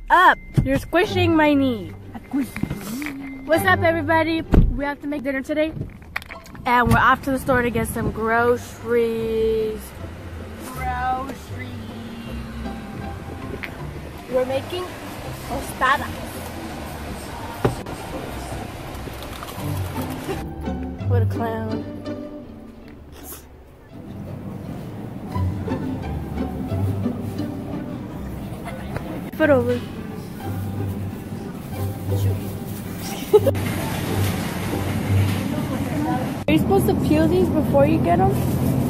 up? You're squishing my knee. What's up, everybody? We have to make dinner today. And we're off to the store to get some groceries. We're making tostadas. What a clown. Put over. Are you supposed to peel these before you get them?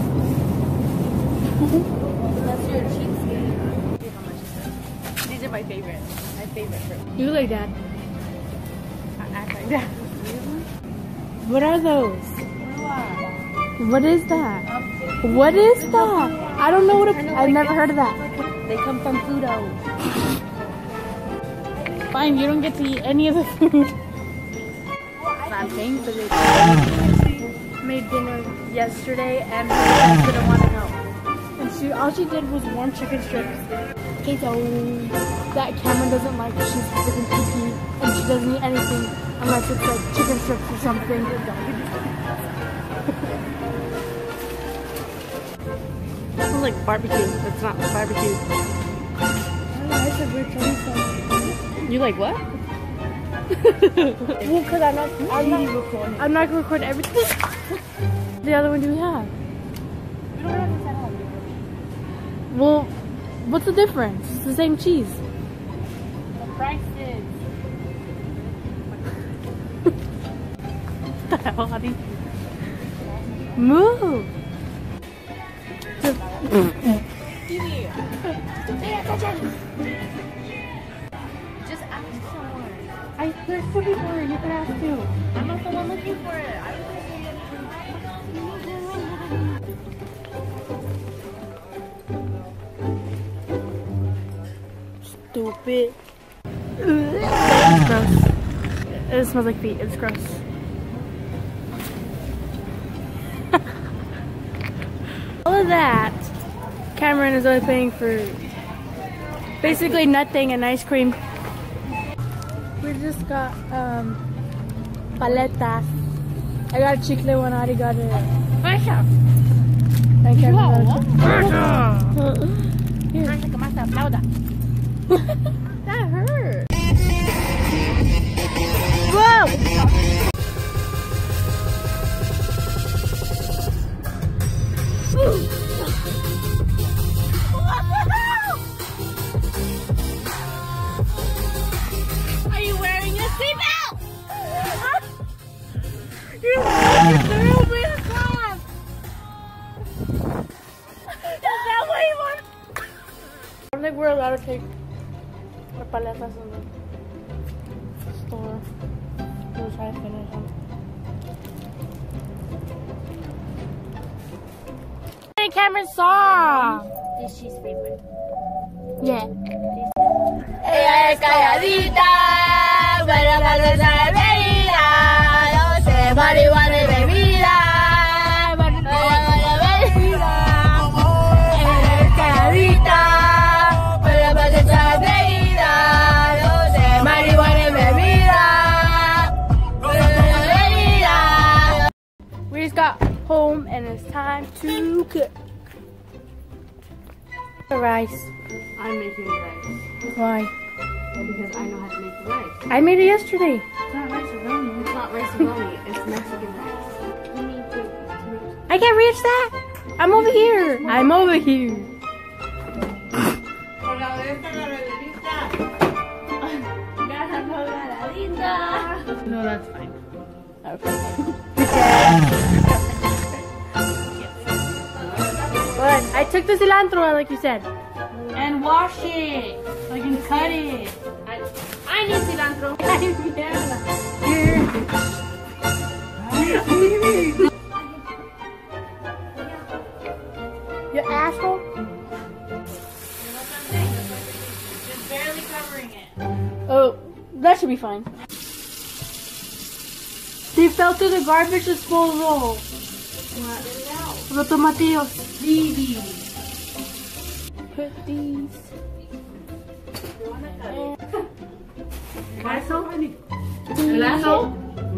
Unless you're a cheapskate. These are my favorite. My favorite fruit. You look like that. I act like that. What are those? What is that? What is that? I don't know what I've never heard of that. They come from Pluto. Fine, you don't get to eat any of the food. I'm paying for this. Made dinner yesterday and her didn't want to go. And all she did was warm chicken strips. Okay, so that Cameron doesn't like. She's freaking picky and she doesn't eat anything unless it's like chicken strips or something. It smells like barbecue. It's not barbecue. I said we're trying something. You like what? Well, because I'm not gonna record everything. The other one do we have? We don't have this at home. Well, what's the difference? It's the same cheese. The prices. What the hell, honey? Move! Pay attention! Just ask someone. There's two people here, you can ask too. I'm not the one looking for it. Stupid. It's gross. It smells like feet. It's gross. All of that, Cameron is only paying for basically nothing and ice cream. We just got paletas. I got a chicle one, I already got it. Fresh. And Cameron got it. That hurt. Whoa! Are you wearing your seatbelt? You're through me the class! Is that what you want? I don't think we're allowed to take the paletas in the store. We'll try to finish them. Hey, Cameron's song! This is she's favorite. Yeah. Ella es calladita, pero cuando se bebida, no sé, marihuana y bebida, marihuana y bebida. Ella es calladita, pero cuando se bebida, no sé, marihuana y bebida, marihuana y bebida. We just got home and it's time to cook. The rice. I'm making the rice. Why? Because I know how to make the rice. I made it yesterday. It's not rice roni. It's not rice roni. It's Mexican rice. You need to I can't reach that. I'm over here. I'm over here. No, that's fine. Okay. But I took the cilantro like you said. And wash it so I can cut it. I need cilantro. You asshole. Just barely covering it. Oh, that should be fine. They fell through the garbage disposal. Los tomatillos. Put these. Queso? Queso?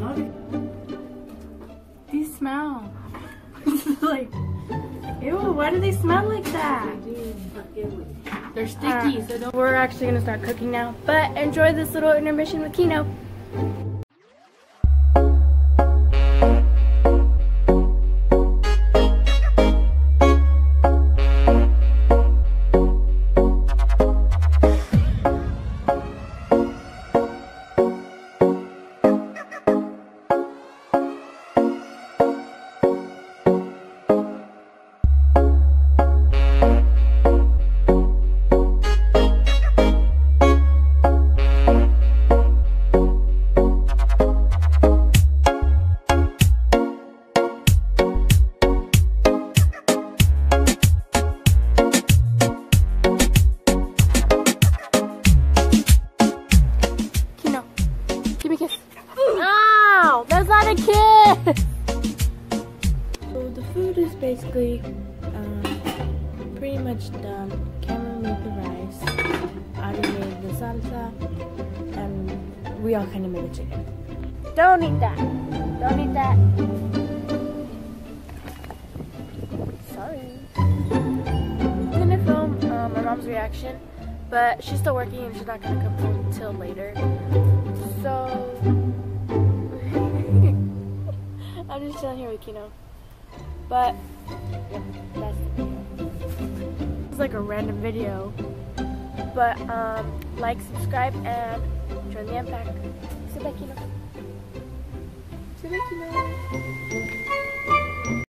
These smell. Like, ew, why do they smell like that? They're sticky, so don't. We're actually gonna start cooking now, but enjoy this little intermission with Kino. Ow! That's not a kiss! So the food is basically pretty much done. Cameron made the rice, Adi made the salsa, and we all kind of made the chicken. Don't eat that! Don't eat that! Sorry. I'm gonna film my mom's reaction, but she's still working and she's not gonna come home until later. So I'm just chilling here with Kino. But yep, that's the video. It's like a random video. But like, subscribe, and join the impact. Say bye, Kino. Say bye, Kino.